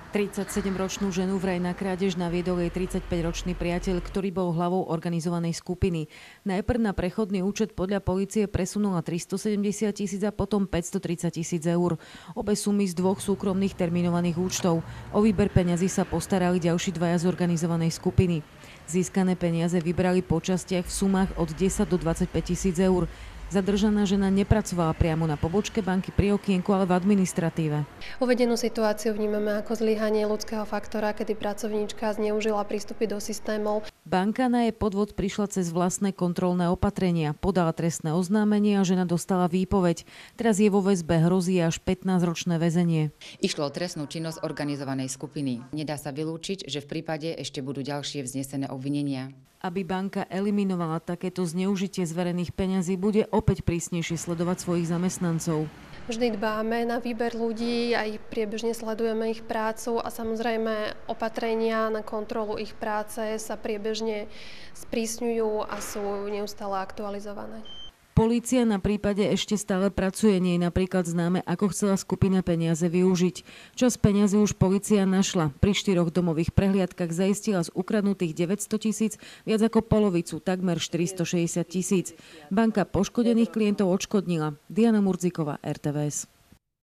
37-ročnú ženu vraj na krádež naviedol jej 35-ročný priateľ, ktorý bol hlavou organizovanej skupiny. Najprv na prechodný účet podľa polície presunula 370 000 a potom 530 000 eur. Obe sumy z dvoch súkromných terminovaných účtov. O výber peňazí sa postarali ďalší dvaja z organizovanej skupiny. Získané peniaze vybrali po častiach v sumách od 10 do 25 000 eur. Zadržaná žena nepracovala priamo na pobočke banky pri okienku, ale v administratíve. Uvedenú situáciu vnímame ako zlyhanie ľudského faktora, kedy pracovníčka zneužila prístupy do systémov. Banka na jej podvod prišla cez vlastné kontrolné opatrenia, podala trestné oznámenie a žena dostala výpoveď. Teraz je vo väzbe, hrozí až 15-ročné väzenie. Išlo o trestnú činnosť organizovanej skupiny. Nedá sa vylúčiť, že v prípade ešte budú ďalšie vznesené obvinenia. Aby banka eliminovala takéto zneužitie zverených peňazí, bude opäť prísnejšie sledovať svojich zamestnancov. Vždy dbáme na výber ľudí, aj priebežne sledujeme ich prácu a samozrejme opatrenia na kontrolu ich práce sa priebežne sprísňujú a sú neustále aktualizované. Polícia na prípade ešte stále pracuje, nie je napríklad známe, ako chcela skupina peniaze využiť. Časť peniazy už polícia našla. Pri 4 domových prehliadkach zaistila z ukradnutých 900 000 viac ako polovicu, takmer 460 000. Banka poškodených klientov odškodnila. Diana Murziková, RTVS.